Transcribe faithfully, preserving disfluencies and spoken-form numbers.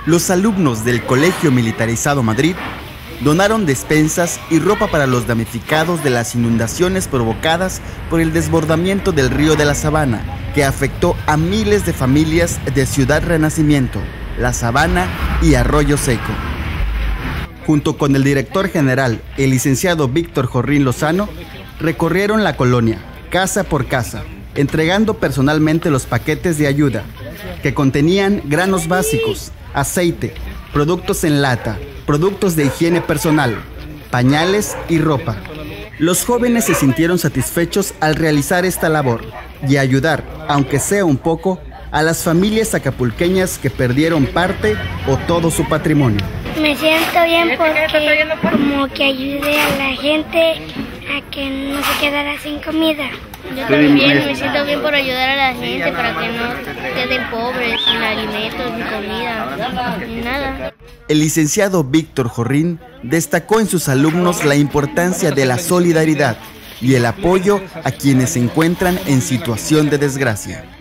los alumnos del Colegio Militarizado Madrid donaron despensas y ropa para los damnificados de las inundaciones provocadas por el desbordamiento del río de la Sabana, que afectó a miles de familias de Ciudad Renacimiento, La Sabana y Arroyo Seco. Junto con el director general, el licenciado Víctor Jorrín Lozano, recorrieron la colonia, casa por casa, entregando personalmente los paquetes de ayuda, que contenían granos básicos, aceite, productos en lata, productos de higiene personal, pañales y ropa. Los jóvenes se sintieron satisfechos al realizar esta labor y ayudar, aunque sea un poco, a las familias acapulqueñas que perdieron parte o todo su patrimonio. Me siento bien porque como que ayudé a la gente a que no se quedara sin comida. Yo también me siento bien por ayudar a la gente para que no queden pobres, sin alimentos, ni comida, ni nada. El licenciado Víctor Jorrín destacó en sus alumnos la importancia de la solidaridad y el apoyo a quienes se encuentran en situación de desgracia.